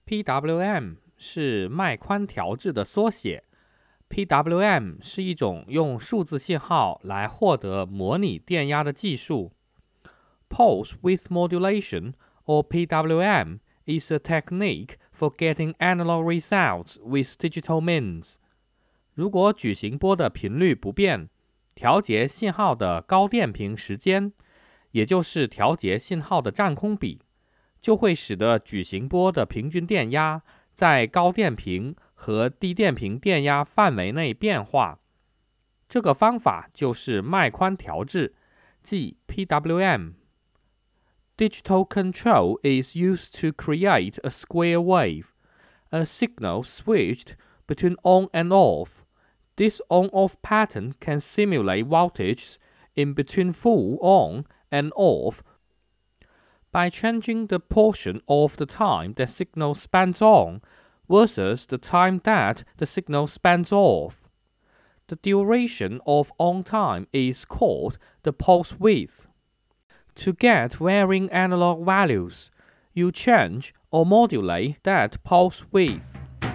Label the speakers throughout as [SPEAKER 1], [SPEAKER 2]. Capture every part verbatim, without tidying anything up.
[SPEAKER 1] P W M 是脉宽调制的缩写。P W M 是一种用数字信号来获得模拟电压的技术。Pulse width modulation, or P W M, is a technique for getting analog results with digital means. 如果矩形波的频率不变，调节信号的高电平时间，也就是调节信号的占空比，就会使得矩形波的平均电压在高电平和低电平电压范围内变化。这个方法就是脉宽调制，即 P W M。Digital control is used to create a square wave, a signal switched between on and off. This on-off pattern can simulate voltages in between full on and off by changing the portion of the time the signal spans on versus the time that the signal spans off. The duration of on time is called the pulse width.To get varying analog values, you change or modulate that pulse width.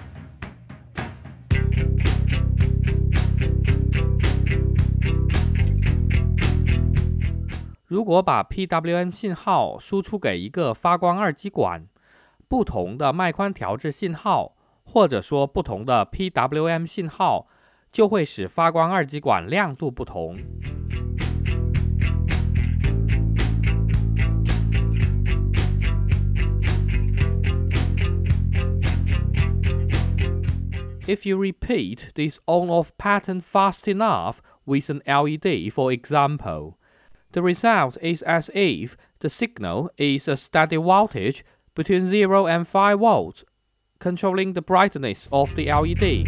[SPEAKER 1] 如果把 P W M 信号输出给一个发光二极管，不同的脉宽调制信号，或者说不同的 P W M 信号，就会使发光二极管亮度不同。If you repeat this on-off pattern fast enough with an L E D, for example, the result is as if the signal is a steady voltage between zero and five volts, controlling the brightness of the L E D.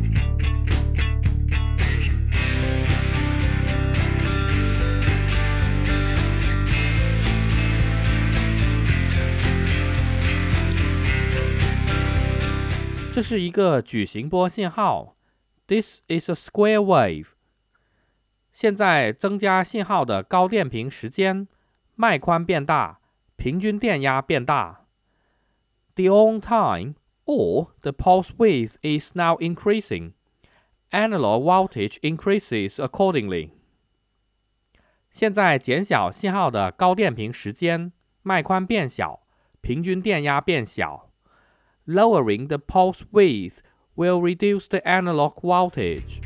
[SPEAKER 1] 这是一个矩形波信号 ，This is a square wave. 现在增加信号的高电平时间，脉宽变大，平均电压变大。The on time, or the pulse width, is now increasing. Analog voltage increases accordingly. 现在减小信号的高电平时间，脉宽变小，平均电压变小。Lowering the pulse width will reduce the analog voltage.